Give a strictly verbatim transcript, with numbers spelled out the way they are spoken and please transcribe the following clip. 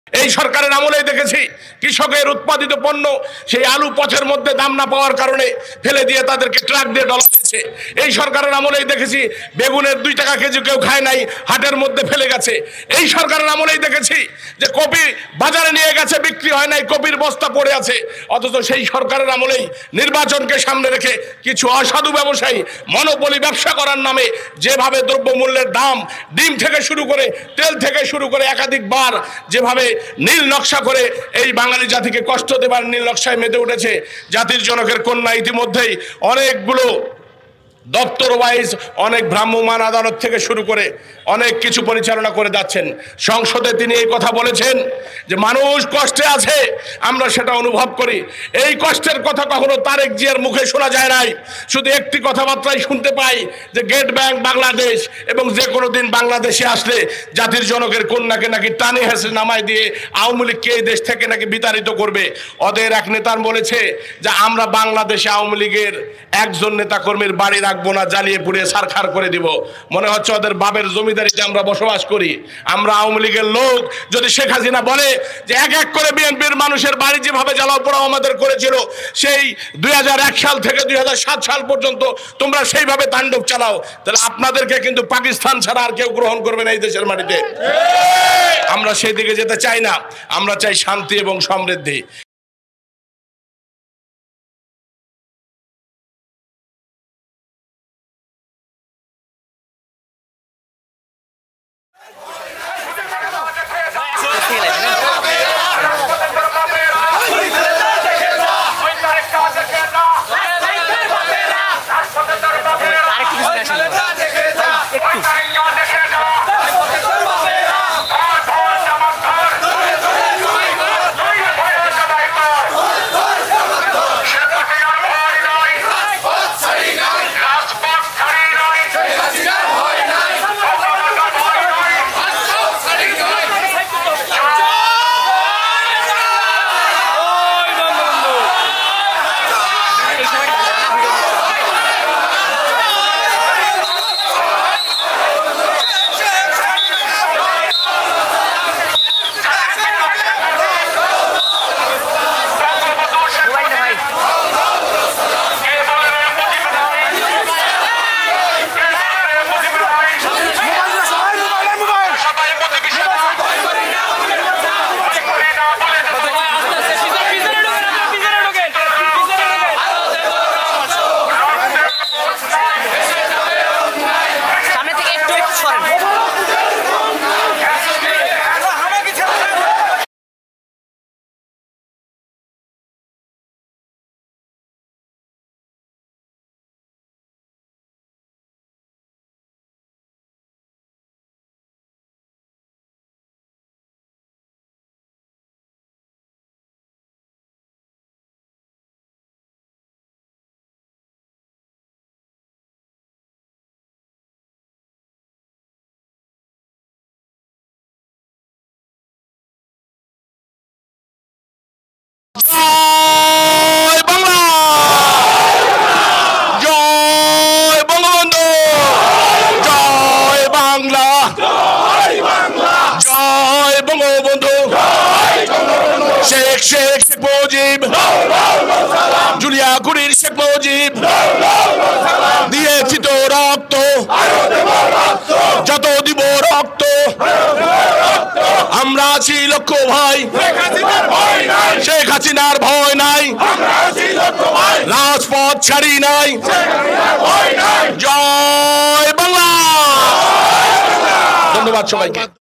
এই সরকারের আমলেই দেখেছি কৃষকের উৎপাদিত পণ্য সেই আলু পচের মধ্যে দাম না পাওয়ার কারণে ফেলে দিয়ে তাদেরকে ট্রাক দিয়ে ডলা দিয়েছে। এই সরকারের আমলেই দেখেছি বেগুনের দুই টাকা কেজি কেউ খায় নাই, হাটের মধ্যে ফেলে গেছে। এই সরকারের আমলেই দেখেছি যে কপি বাজারে নিয়ে গেছে, বিক্রি হয় নাই, কপির বস্তা পড়ে আছে। অথচ সেই সরকারের আমলেই নির্বাচনকে সামনে রেখে কিছু অসাধু ব্যবসায়ী মনোপলি ব্যবসা করার নামে যেভাবে দ্রব্যমূল্যের দাম, ডিম থেকে শুরু করে তেল থেকে শুরু করে একাধিকবার যেভাবে নীল নকশা করে এই বাঙালি জাতিকে কষ্ট দেবার নীল নকশায় মেতে উঠেছে। জাতির জনকের কন্যা ইতিমধ্যেই অনেকগুলো দপ্তর ওয়াইজ অনেক ভ্রাম্যমাণ আদালত থেকে শুরু করে অনেক কিছু পরিচালনা করে যাচ্ছেন। সংসদে তিনি এই কথা বলেছেন যে মানুষ কষ্টে আছে, আমরা সেটা অনুভব করি। এই কষ্টের কথা কখনো তারেক জিয়ার মুখে শোনা যায় নাই। শুধু একটি কথাবার্তাই শুনতে পাই যে গেট ব্যাংক বাংলাদেশ, এবং যে কোনো দিন বাংলাদেশে আসলে জাতির জনকের কন্যাকে নাকি টানে হেসে নামায় দিয়ে আওয়ামী লীগকে এই দেশ থেকে নাকি বিতাড়িত করবে। ওদের এক নেতার বলেছে যে আমরা বাংলাদেশে আওয়ামী লীগের একজন নেতা কর্মীর বাড়ি রাখবো না, জ্বালিয়ে পুড়িয়ে সারখার করে দিব। মনে হচ্ছে ওদের বাবের জমিদারিতে আমরা বসবাস করি। আমরা আওয়ামী লীগের লোক। যদি শেখ হাসিনা বলে যে এক এক করে বিএনপির মানুষের বাড়ি যেভাবে জ্বালাও পোড়াও আমাদের করেছিল সেই দুই হাজার এক সাল থেকে দুই হাজার সাত সাল পর্যন্ত তোমরা সেইভাবে তাণ্ডব চালাও, তাহলে আপনাদেরকে কিন্তু পাকিস্তান ছাড়া আর কেউ গ্রহণ করবে না এই দেশের মাটিতে। আমরা সেই দিকে যেতে চাই না। আমরা চাই শান্তি এবং সমৃদ্ধি। জুলিয়া কুড়ির শেখ মুজিব দিয়েছি তো রক্ত, যত দিব রক্ত, আমরা আছি লক্ষ্য ভাই, শেখ হাসিনার ভয় নাই, রাজপথ ছাড়ি নাই। জয় বাংলা। ধন্যবাদ সবাইকে।